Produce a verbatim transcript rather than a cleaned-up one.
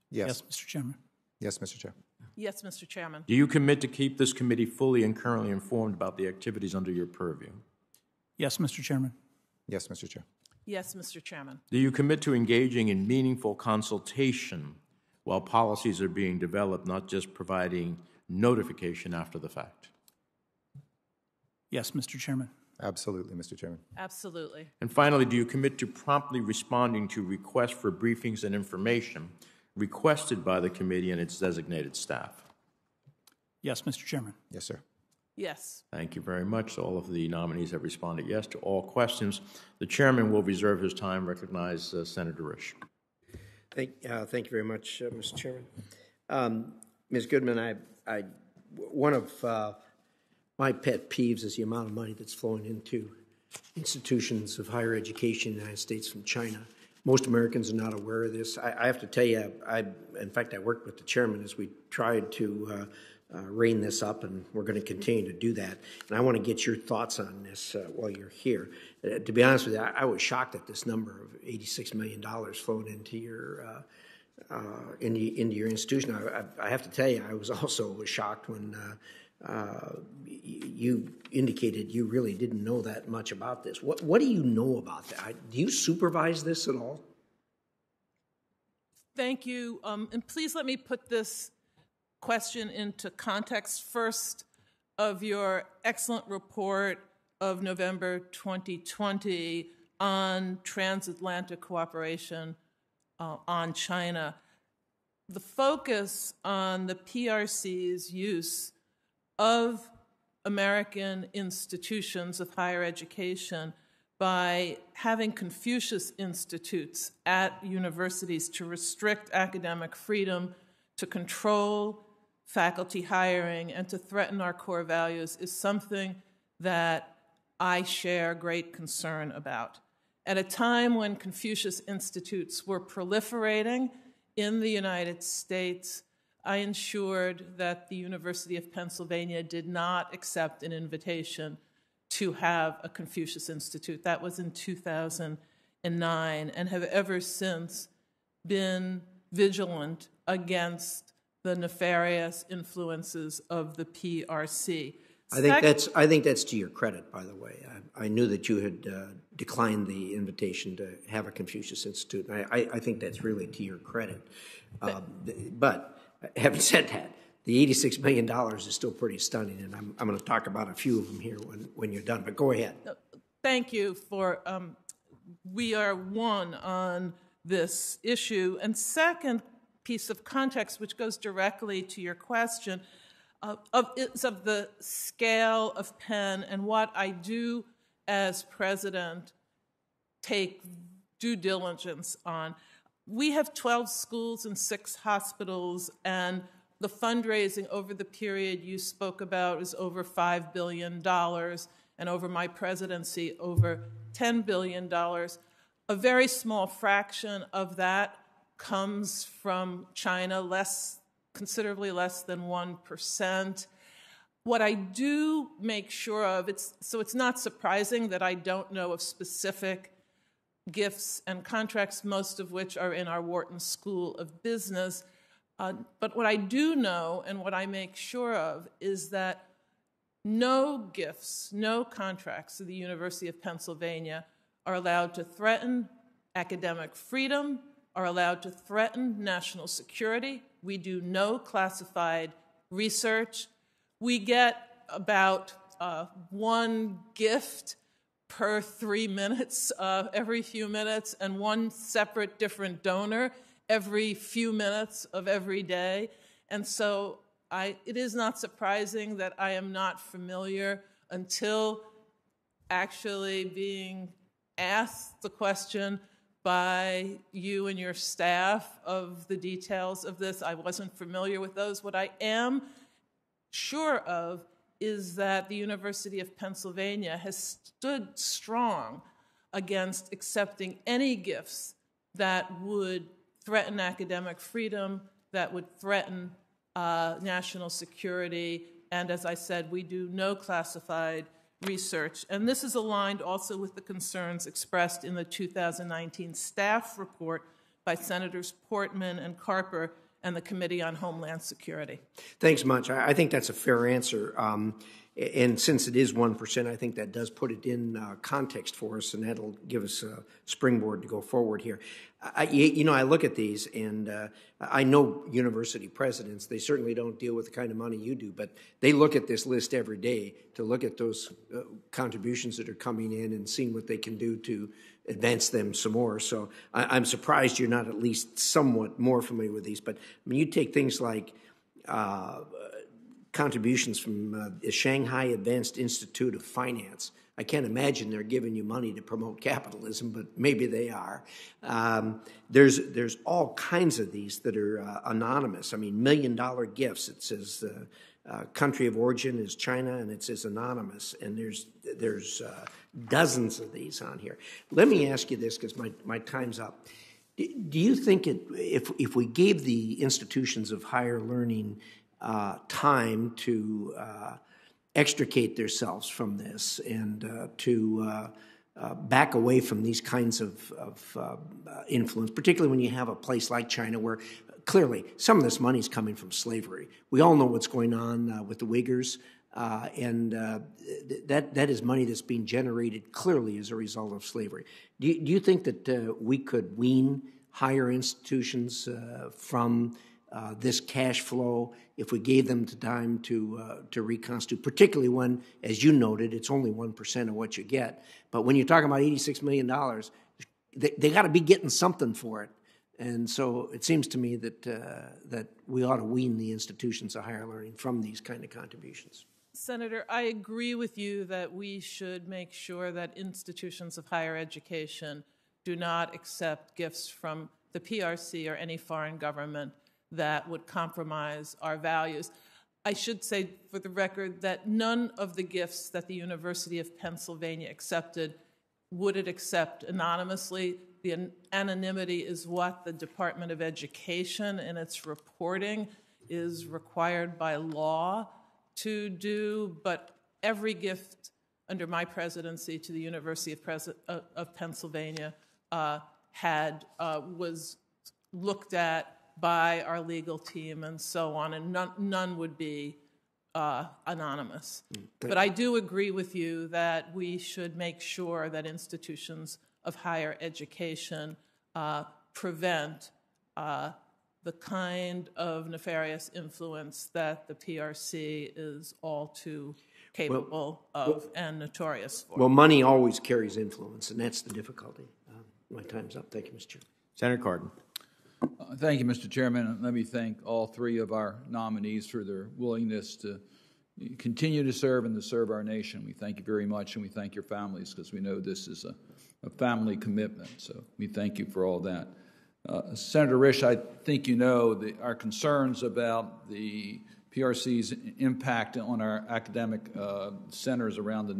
Yes. Yes, Mister Chairman. Yes, Mister Chair. Yes, Mister Chairman. Do you commit to keep this committee fully and currently informed about the activities under your purview? Yes, Mister Chairman. Yes, Mister Chair. Yes, Mister Chairman. Do you commit to engaging in meaningful consultation while policies are being developed, not just providing notification after the fact? Yes, Mister Chairman. Absolutely, Mister Chairman. Absolutely. And finally, do you commit to promptly responding to requests for briefings and information requested by the committee and its designated staff? Yes, Mister Chairman. Yes, sir. Yes. Thank you very much. All of the nominees have responded yes to all questions. The chairman will reserve his time. Recognize uh, Senator Risch. Thank, uh, thank you very much, uh, Mister Chairman. Um, Miz Goodman, I, I, one of uh, my pet peeves is the amount of money that's flowing into institutions of higher education in the United States from China. Most Americans are not aware of this. I, I have to tell you, I, in fact, I worked with the chairman as we tried to uh, uh, rein this up, and we're going to continue to do that. And I want to get your thoughts on this uh, while you're here. Uh, to be honest with you, I, I was shocked at this number of eighty-six million dollars flowing into your uh, uh, into, into your institution. I, I, I have to tell you, I was also shocked when uh, uh, you indicated you really didn't know that much about this. What What do you know about that? Do you supervise this at all? Thank you. Um, and please let me put this question into context first of your excellent report of November twenty twenty on transatlantic cooperation uh, on China. The focus on the P R C's use of American institutions of higher education by having Confucius Institutes at universities to restrict academic freedom, to control faculty hiring, and to threaten our core values is something that I share great concern about. At a time when Confucius Institutes were proliferating in the United States, I ensured that the University of Pennsylvania did not accept an invitation to have a Confucius Institute. That was in two thousand nine, and have ever since been vigilant against the nefarious influences of the P R C. I think that's I think that's to your credit, by the way. I, I knew that you had uh, declined the invitation to have a Confucius Institute. And I, I think that's really to your credit. Um, but having said that, the eighty-six million dollars is still pretty stunning, and I'm, I'm going to talk about a few of them here when, when you're done. But go ahead. Thank you for, um, we are one on this issue. And second piece of context, which goes directly to your question, uh, of, is of the scale of Penn and what I do as president take due diligence on. We have twelve schools and six hospitals, and the fundraising over the period you spoke about is over five billion dollars, and over my presidency, over ten billion dollars. A very small fraction of that comes from China, less, considerably less than one percent. What I do make sure of, it's, so it's not surprising that I don't know of specific gifts and contracts, most of which are in our Wharton School of Business. Uh, but what I do know and what I make sure of is that no gifts, no contracts of the University of Pennsylvania are allowed to threaten academic freedom, are allowed to threaten national security. We do no classified research. We get about uh, one gift per three minutes, uh, every few minutes, and one separate different donor every few minutes of every day. And so I, it is not surprising that I am not familiar until actually being asked the question by you and your staff of the details of this. I wasn't familiar with those. What I am sure of is that the University of Pennsylvania has stood strong against accepting any gifts that would threaten academic freedom, that would threaten uh, national security, and as I said, we do no classified research. And this is aligned also with the concerns expressed in the two thousand nineteen staff report by Senators Portman and Carper and the Committee on Homeland Security. Thanks much. I I think that's a fair answer. Um, and since it is one percent, I think that does put it in uh, context for us, and that'll give us a springboard to go forward here. I, you know, I look at these, and uh, I know university presidents, they certainly don't deal with the kind of money you do, but they look at this list every day to look at those uh, contributions that are coming in and seeing what they can do to advance them some more. So I, I'm surprised you're not at least somewhat more familiar with these. But I mean, you take things like uh, contributions from uh, the Shanghai Advanced Institute of Finance. I can't imagine they're giving you money to promote capitalism, but maybe they are. Um, there's there's all kinds of these that are uh, anonymous. I mean, million dollar gifts. It says uh, uh, country of origin is China, and it says anonymous. And there's there's uh, dozens of these on here. Let me ask you this, because my, my time's up. Do you think it, if if we gave the institutions of higher learning uh, time to uh, extricate themselves from this and uh, to uh, uh, back away from these kinds of, of uh, influence, particularly when you have a place like China where clearly some of this money is coming from slavery. We all know what's going on uh, with the Uyghurs, uh, and uh, th- that that is money that's being generated clearly as a result of slavery. Do you, do you think that uh, we could wean higher institutions uh, from Uh, this cash flow if we gave them the time to uh, to reconstitute, particularly when, as you noted, it's only one percent of what you get. But when you're talking about eighty-six million dollars, they, they got to be getting something for it. And so it seems to me that uh, that we ought to wean the institutions of higher learning from these kind of contributions. Senator, I agree with you that we should make sure that institutions of higher education do not accept gifts from the P R C or any foreign government that would compromise our values. I should say, for the record, that none of the gifts that the University of Pennsylvania accepted would it accept anonymously. The an- anonymity is what the Department of Education in its reporting is required by law to do, but every gift under my presidency to the University of, Pres- uh, of Pennsylvania uh, had uh, was looked at by our legal team and so on, and none, none would be uh, anonymous. Thank but I do agree with you that we should make sure that institutions of higher education uh, prevent uh, the kind of nefarious influence that the P R C is all too capable well, of well, and notorious for. Well, money always carries influence, and that's the difficulty. Uh, my time's up. Thank you, Mister Chair. Senator Cardin. Uh, thank you, Mister Chairman. And let me thank all three of our nominees for their willingness to continue to serve and to serve our nation. We thank you very much, and we thank your families, because we know this is a, a family commitment. So we thank you for all that. Uh, Senator Risch, I think you know the, our concerns about the P R C's impact on our academic uh, centers around the